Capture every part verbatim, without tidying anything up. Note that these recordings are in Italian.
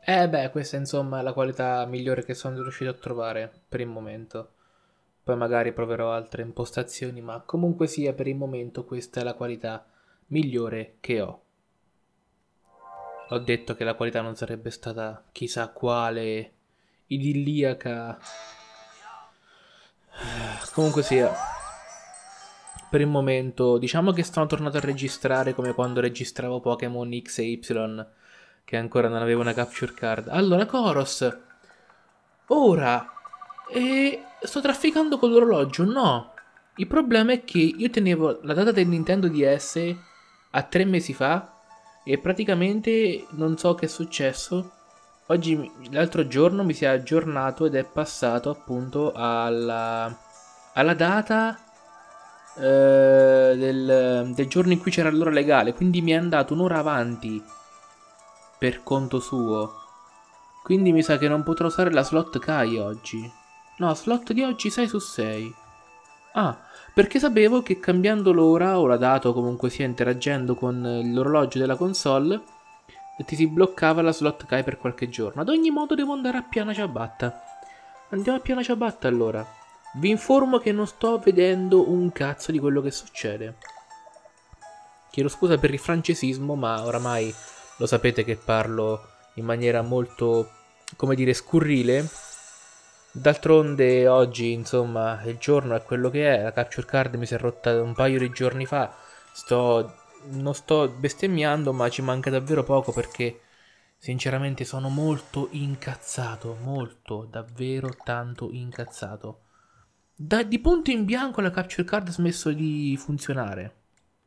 Eh beh, questa insomma è la qualità migliore che sono riuscito a trovare per il momento. Poi magari proverò altre impostazioni, ma comunque sia per il momento questa è la qualità migliore che ho. Ho detto che la qualità non sarebbe stata chissà quale, idilliaca. Comunque sia, per il momento diciamo che sono tornato a registrare come quando registravo Pokémon X e Y, che ancora non avevo una capture card. Allora, Koros, ora, e sto trafficando con l'orologio? No. Il problema è che io tenevo la data del Nintendo D S a tre mesi fa e praticamente non so che è successo. Oggi, l'altro giorno, mi si è aggiornato ed è passato appunto alla, alla data eh, del, del giorno in cui c'era l'ora legale. Quindi mi è andato un'ora avanti per conto suo. Quindi mi sa che non potrò usare la slot Kai oggi. No, slot di oggi sei su sei. Ah, perché sapevo che cambiando l'ora o la data o comunque sia interagendo con l'orologio della console ti si bloccava la slot Kai per qualche giorno. Ad ogni modo devo andare a piana ciabatta. Andiamo a piana ciabatta allora. Vi informo che non sto vedendo un cazzo di quello che succede. Chiedo scusa per il francesismo, ma oramai lo sapete che parlo in maniera molto, come dire, scurrile. D'altronde oggi, insomma, il giorno è quello che è, la capture card mi si è rotta un paio di giorni fa, sto... non sto bestemmiando, ma ci manca davvero poco perché sinceramente sono molto incazzato, molto, davvero tanto incazzato. Da, di punto in bianco la capture card ha smesso di funzionare.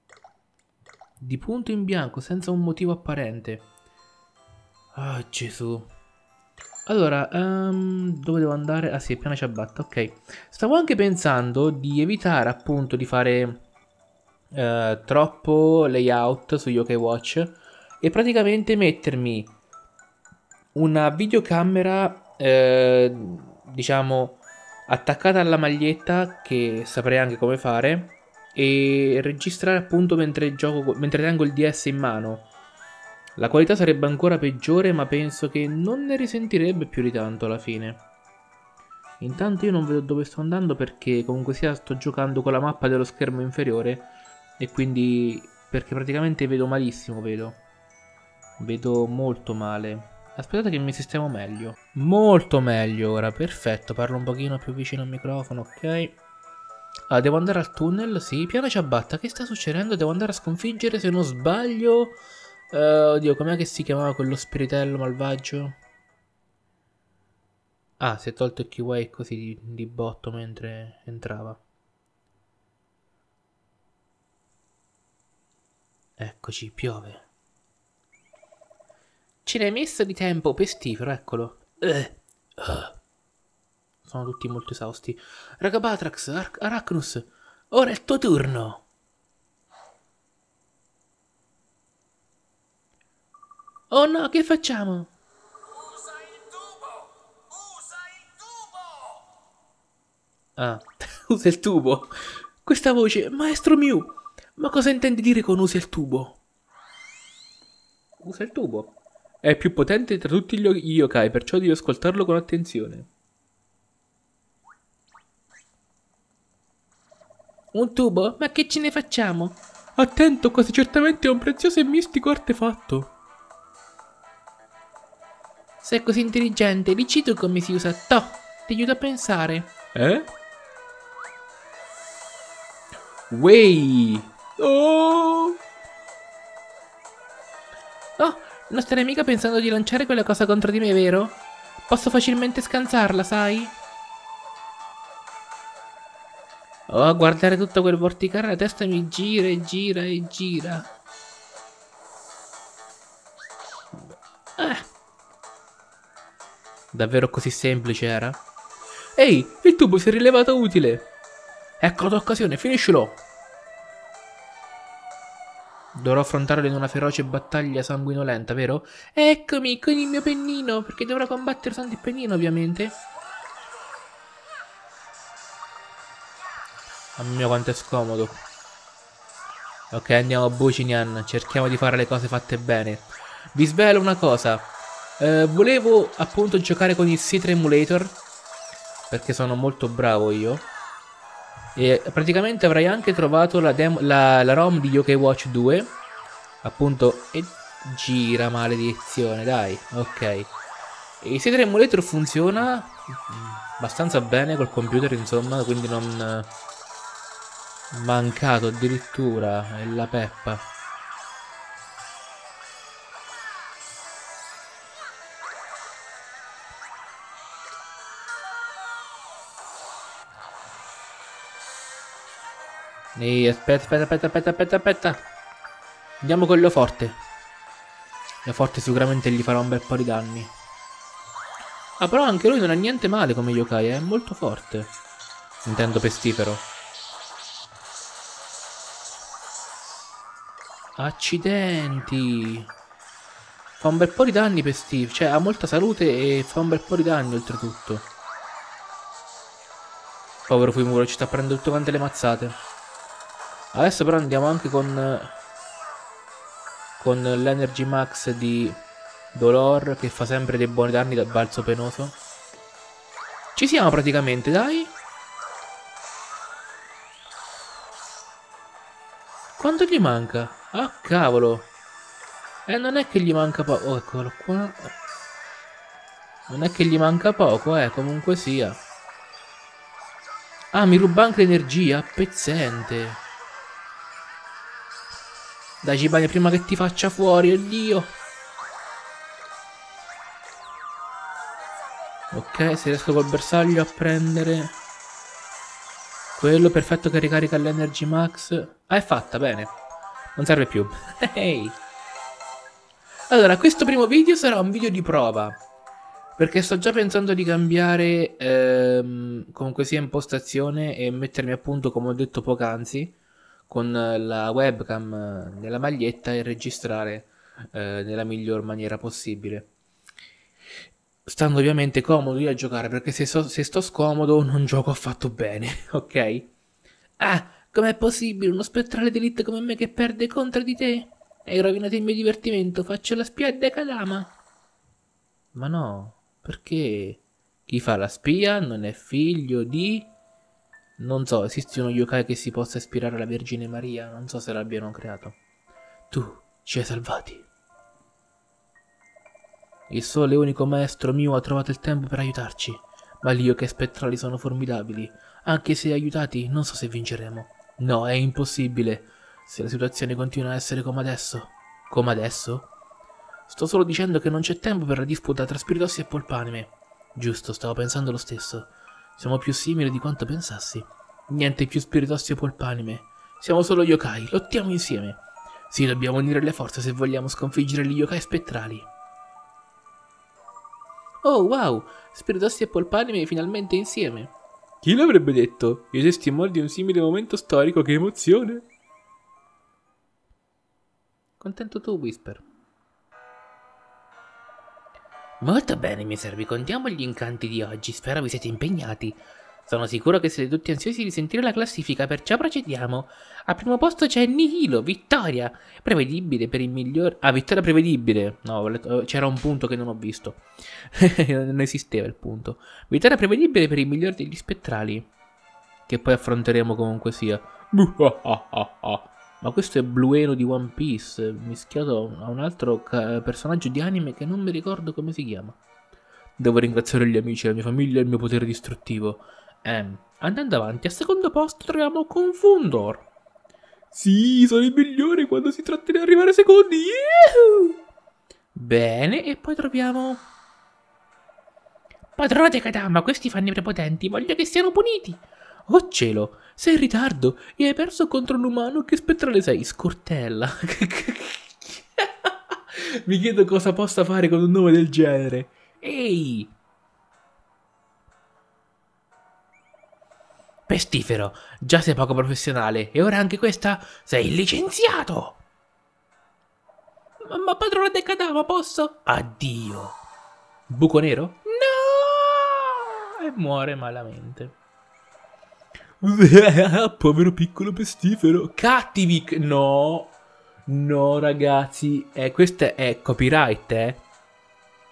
Di punto in bianco, senza un motivo apparente. Ah, Gesù. Allora, um, dove devo andare? Ah sì, piana ciabatta, ok. Stavo anche pensando di evitare appunto di fare uh, troppo layout su Yokai Watch e praticamente mettermi una videocamera, eh, diciamo, attaccata alla maglietta, che saprei anche come fare, e registrare appunto mentre gioco, mentre tengo il D S in mano. La qualità sarebbe ancora peggiore, ma penso che non ne risentirebbe più di tanto alla fine. Intanto io non vedo dove sto andando perché comunque sia sto giocando con la mappa dello schermo inferiore e quindi perché praticamente vedo malissimo, vedo. Vedo molto male. Aspettate che mi sistemo meglio. Molto meglio ora, perfetto. Parlo un pochino più vicino al microfono, ok. Ah, devo andare al tunnel, sì. Piano ciabatta, che sta succedendo? Devo andare a sconfiggere, se non sbaglio... Uh, oddio, com'è che si chiamava quello spiritello malvagio? Ah, si è tolto il keyway così di, di botto mentre entrava. Eccoci, piove. Ce n'hai messo di tempo, pestifero, eccolo. Uh. Uh. Sono tutti molto esausti. Ragabatrax, Ar Arachnus, ora è il tuo turno. Oh no, che facciamo? Usa il tubo! Usa il tubo! Ah, usa il tubo. Questa voce, Maestro Mew. Ma cosa intendi dire con usa il tubo? Usa il tubo. È più potente tra tutti gli yokai, perciò devi ascoltarlo con attenzione. Un tubo? Ma che ce ne facciamo? Attento, quasi certamente è un prezioso e mistico artefatto. Sei così intelligente, dici tu come si usa. Toh, ti aiuto a pensare. Eh? Wey! Oh! Oh, non starei mica pensando di lanciare quella cosa contro di me, vero? Posso facilmente scansarla, sai? Oh, a guardare tutto quel vorticare la testa mi gira e gira e gira. Ah. Davvero così semplice era? Ehi, il tubo si è rilevato utile. Ecco l'occasione, finiscilo. Dovrò affrontarlo in una feroce battaglia sanguinolenta, vero? Eccomi, con il mio pennino, perché dovrò combattere usando il pennino, ovviamente. Mamma mia, quanto è scomodo. Ok, andiamo a Bucinian, cerchiamo di fare le cose fatte bene. Vi svelo una cosa. Eh, volevo appunto giocare con il Citra Emulator, perché sono molto bravo io. E praticamente avrei anche trovato la, demo, la, la ROM di Yokai Watch due. Appunto, e gira, maledizione, dai, ok. E il Citra Emulator funziona abbastanza bene col computer, insomma, quindi non... mancato addirittura, è la peppa. Ehi, aspetta, aspetta, aspetta, aspetta, aspetta, aspetta. Andiamo con Leoforte. Leoforte sicuramente gli farà un bel po' di danni. Ah, però anche lui non è niente male come yokai, è molto forte. Intendo pestifero. Accidenti. Fa un bel po' di danni pestifero. Cioè, ha molta salute e fa un bel po' di danni oltretutto. Povero Fumuro, ci sta prendendo tutte quante le mazzate. Adesso però andiamo anche con con l'Energy Max di Dolor, che fa sempre dei buoni danni dal balzo penoso. Ci siamo praticamente, dai. Quanto gli manca? Ah, cavolo. Eh, non è che gli manca poco. Oh, eccolo qua. Non è che gli manca poco, eh, comunque sia. Ah, mi ruba anche l'energia, pezzente. Dai, Cibane, prima che ti faccia fuori, oddio. Ok, se riesco col bersaglio a prendere quello, perfetto, che ricarica l'Energy Max. Ah, è fatta, bene. Non serve più. Hey. Allora, questo primo video sarà un video di prova, perché sto già pensando di cambiare ehm, comunque sia impostazione e mettermi a punto, come ho detto poc'anzi, con la webcam nella maglietta e registrare eh, nella miglior maniera possibile. Stando ovviamente comodo io a giocare, perché se, so, se sto scomodo non gioco affatto bene, ok? Ah, com'è possibile uno spettrale d'elite come me che perde contro di te? Hai rovinato il mio divertimento, faccio la spia de Kadama. Ma no, perché? Chi fa la spia non è figlio di... Non so, esiste uno yokai che si possa ispirare alla Vergine Maria? Non so se l'abbiano creato. Tu ci hai salvati. Il sole unico maestro mio ha trovato il tempo per aiutarci. Ma gli yokai spettrali sono formidabili. Anche se aiutati, non so se vinceremo. No, è impossibile. Se la situazione continua a essere come adesso. Come adesso? Sto solo dicendo che non c'è tempo per la disputa tra Spiritossi e Polpanime. Giusto, stavo pensando lo stesso. Siamo più simili di quanto pensassi. Niente più Spiritossi o Polpanime. Siamo solo yokai, lottiamo insieme. Sì, dobbiamo unire le forze se vogliamo sconfiggere gli yokai spettrali. Oh, wow! Spiritossi e Polpanime finalmente insieme. Chi l'avrebbe detto? I testimoni di un simile momento storico, che emozione! Contento tu, Whisper. Molto bene, miei servi, contiamo gli incanti di oggi, spero vi siete impegnati. Sono sicuro che siete tutti ansiosi di sentire la classifica, perciò procediamo. Al primo posto c'è Nihilo, vittoria, prevedibile per il miglior... Ah, vittoria prevedibile, no, c'era un punto che non ho visto, non esisteva il punto. Vittoria prevedibile per il miglior degli spettrali, che poi affronteremo comunque sia. Ma questo è Blueno di One Piece, mischiato a un altro personaggio di anime che non mi ricordo come si chiama. Devo ringraziare gli amici, la mia famiglia e il mio potere distruttivo. Ehm, andando avanti, al secondo posto troviamo Confundor. Sì, sono i migliori quando si tratta di arrivare secondi. Yuhu! Bene, e poi troviamo... Padrone de Kadama, questi fanno i prepotenti, voglio che siano puniti. Oh cielo, sei in ritardo e hai perso contro un umano. Che spettrale sei? Scortella. Mi chiedo cosa possa fare con un nome del genere. Ehi! Pestifero, già sei poco professionale e ora anche questa? Sei licenziato! Ma, ma padrone de Kadama, posso? Addio. Buco nero? No! E muore malamente. Povero piccolo pestifero. Cattivic, no. No ragazzi, eh, questo è copyright, eh.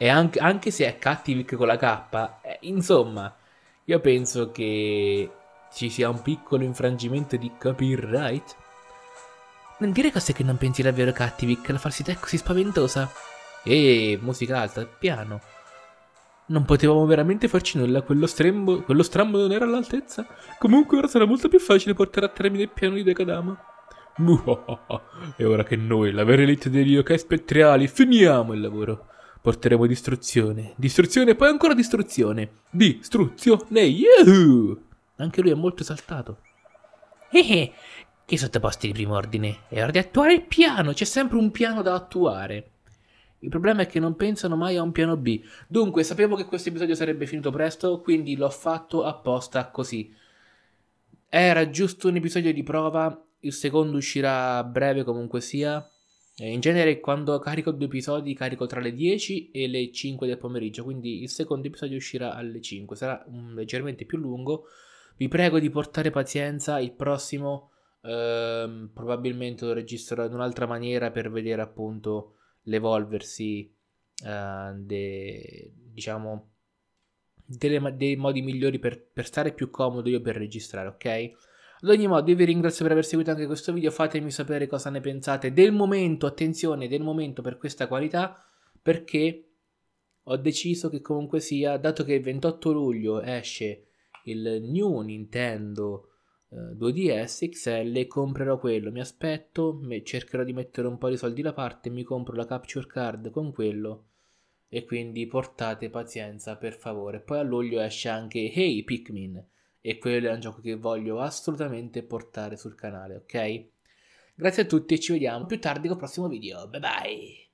E anche, anche se è Cattivic con la K, eh, insomma, io penso che ci sia un piccolo infrangimento di copyright. Non dire cose che non pensi davvero, Cattivic, la falsità è così spaventosa. E musica alta, piano. Non potevamo veramente farci nulla, quello, strembo, quello strambo non era all'altezza. Comunque ora sarà molto più facile portare a termine il piano di Dekadama. Muhahaha. E ora che noi, la vera elite degli yokai spettrali, finiamo il lavoro. Porteremo distruzione, distruzione e poi ancora distruzione. Distruzione, yahoo! Anche lui è molto esaltato. Eh, che sottoposti di primo ordine. È ora di attuare il piano, c'è sempre un piano da attuare. Il problema è che non pensano mai a un piano B. Dunque, sapevo che questo episodio sarebbe finito presto, quindi l'ho fatto apposta così. Era giusto un episodio di prova, il secondo uscirà a breve comunque sia. In genere quando carico due episodi carico tra le dieci e le cinque del pomeriggio, quindi il secondo episodio uscirà alle cinque, sarà um, leggermente più lungo. Vi prego di portare pazienza, il prossimo ehm, probabilmente lo registrerò in un'altra maniera per vedere appunto l'evolversi eh, de, diciamo delle, dei modi migliori per, per stare più comodo io per registrare, ok? Ad ogni modo io vi ringrazio per aver seguito anche questo video, fatemi sapere cosa ne pensate del momento, attenzione, del momento per questa qualità, perché ho deciso che comunque sia, dato che il ventotto luglio esce il New Nintendo eh, due D S X L, comprerò quello, mi aspetto, me, cercherò di mettere un po' di soldi da parte, mi compro la capture card con quello e quindi portate pazienza per favore. Poi a luglio esce anche Hey Pikmin e quello è un gioco che voglio assolutamente portare sul canale, ok? Grazie a tutti e ci vediamo più tardi col prossimo video, bye bye!